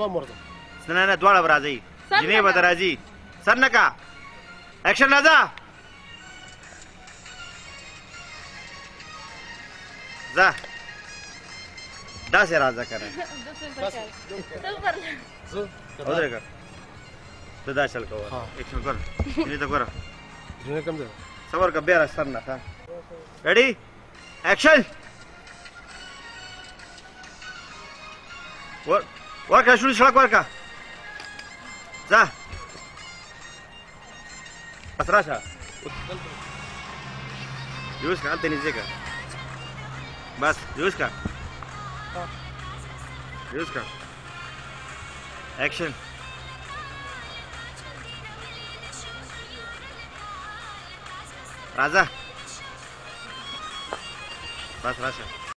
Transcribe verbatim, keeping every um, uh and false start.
نه نه دواړه به راځئ جنۍ به ته راځي سر نه کا اکشن راځه ځه داسې راځه که نه ودرېږه ته دا چل کوه اکشن ګوره جنۍ ته ګوره صبر که بیا را سر نه ښه ریډي اکشن ورکړه شونډې سړک ورکړه ځه بس راشه جوز کړه هلته نږدې کړه بس جوز کړه جوز کړه اکشن راځه بس راشه